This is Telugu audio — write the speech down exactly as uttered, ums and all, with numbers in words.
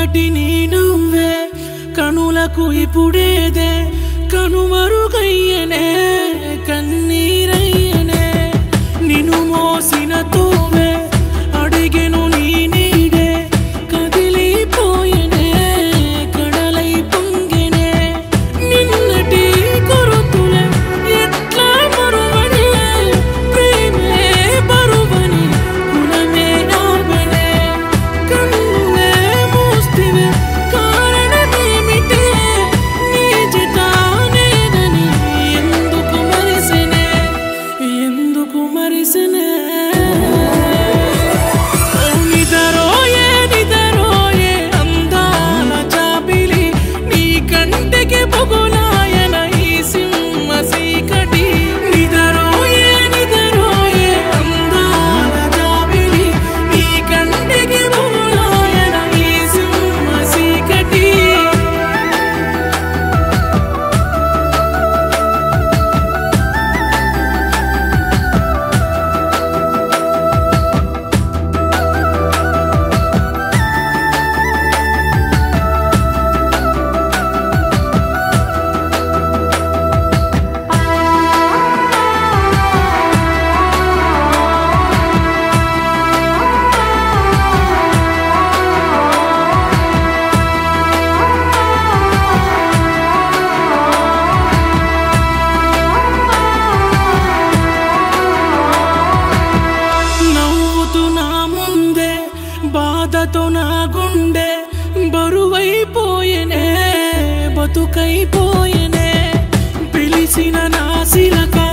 మొన్నటి నీ నువ్వే కనులకు ఇప్పుడేదే కనుమరుగయ్యనే కన్నీరయ్యనే నిన్ను మోసిన తోవే అడిగెను నీ నీడే కదిలిపోయెనే కడలై పొంగెనే నిన్నటి కొరుతులే ఎట్లా మరువనే ప్రేమే బరువని కులమే ఆమెనే కన్నులే మూస్తివే కారణమేమిటే నీ జతానేనని ఎందుకు మరిసెనే ఎందుకు మరిసెనే నిదరోయే నిదరోయే అందాల జాబిలి నీ కంటికి పొగులాయన ఈ సింహ సీకటి నిదరోయే నిదరోయే అందాల జాబిలి నీ కంటికి పొగులాయన ఈ సింహ సీకటి నవ్వుతూ నా ముందే బాధతో నా గుండె బరువైపోయెనే బతుకైపోయెనే పిలిచిన నా శిలక